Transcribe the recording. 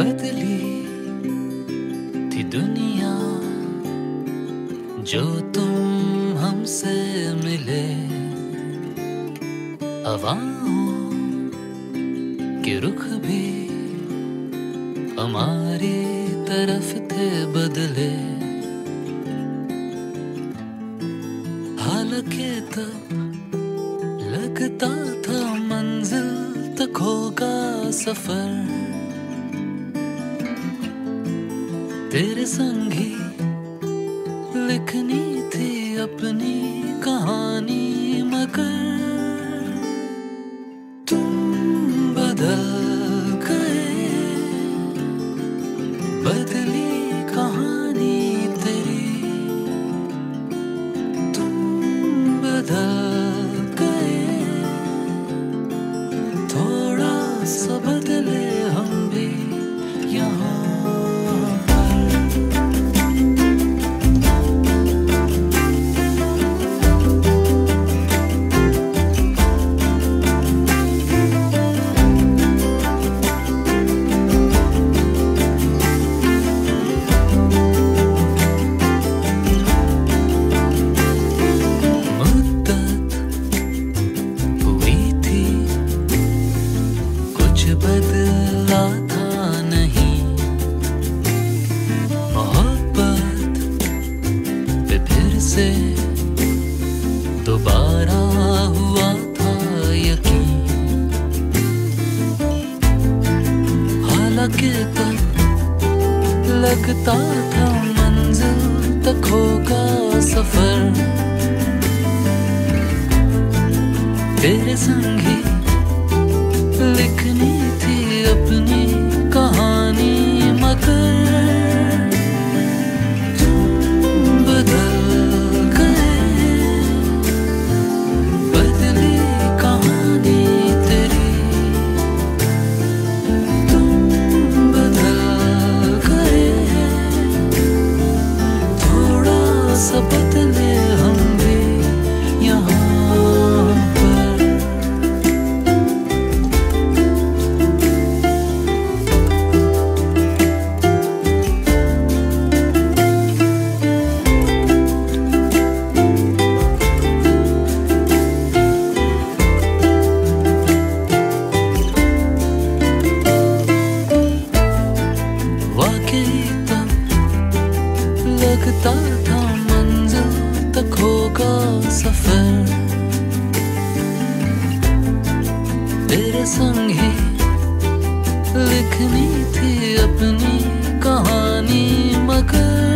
बदली थी दुनिया जो तुम हमसे मिले, हवाओं के रुख भी हमारी तरफ थे बदले। हालांकि तब लगता था मंजिल तक होगा सफर, तेरे संग ही लिखनी थी अपनी कहानी, मगर तुम बदल गए। बदली कहानी तेरी, तुम बदल गए। थोड़ा सा बदले हम भी यहाँ। बदला था नहीं, मोहब्बत पे फिर से दोबारा हुआ था यकीन। हालांकि तब लगता था मंजिल तक होगा सफर, तेरे संग ही लिखनी थी अपनी कहानी, मगर तुम बदल गए। बदली कहानी तेरी, तुम बदल गए। थोड़ा सा बदले हम भी यहाँ। लगता था मंजिल तक होगा सफर, तेरे संग ही लिखनी थी अपनी कहानी, मगर